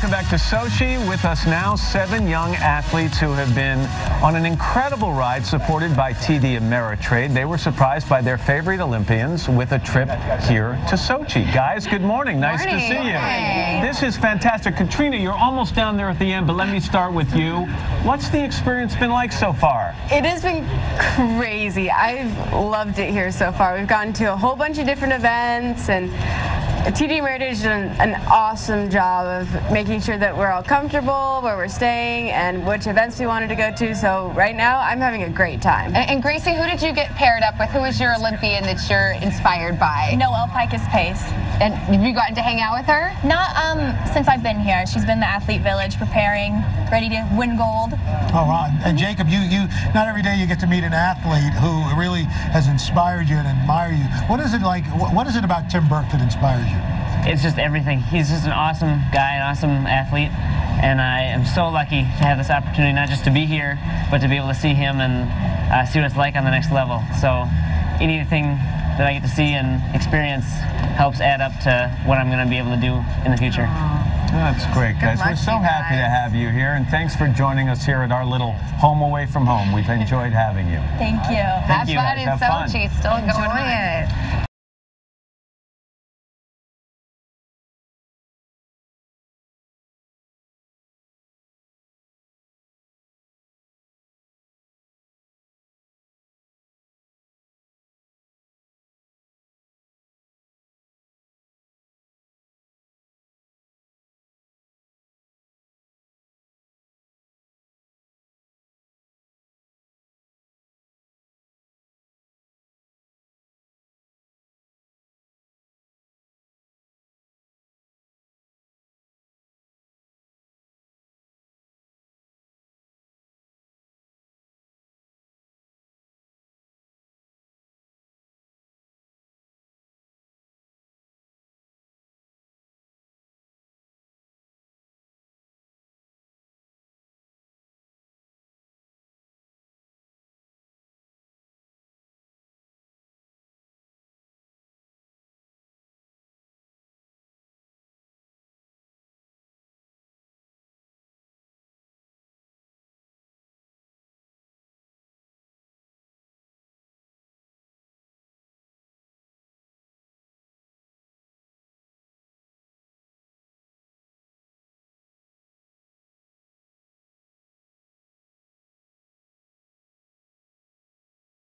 welcome back to Sochi. With us now, 7 young athletes who have been on an incredible ride supported by TD Ameritrade. They were surprised by their favorite Olympians with a trip here to Sochi. Guys, good morning. Nice to see you. Hey. This is fantastic. Katrina, you're almost down there at the end, but let me start with you. What's the experience been like so far? It has been crazy. I've loved it here so far. We've gone to a whole bunch of different events, and TD Ameritrade has done an awesome job of making sure that we're all comfortable, where we're staying, and which events we wanted to go to. So right now, I'm having a great time. And Gracie, who did you get paired up with? Who is your Olympian that you're inspired by? Noelle Picus-Pace. And have you gotten to hang out with her? Not since I've been here. She's been in the Athlete Village preparing, ready to win gold. Oh, wow. And Jacob, you not every day you get to meet an athlete who really has inspired you and admired you. What is it like? What is it about Tim Burke that inspires you? It's just everything. He's just an awesome guy, an awesome athlete, and I am so lucky to have this opportunity not just to be here, but to be able to see him and see what it's like on the next level. So anything that I get to see and experience helps add up to what I'm going to be able to do in the future. That's great, guys. Good luck, We're so you happy to guys. have you here, and thanks for joining us here at our little home away from home. We've enjoyed having you. Thank you. Thank you, Have fun guys. in Have fun. Sochi. Still going Enjoy on. it.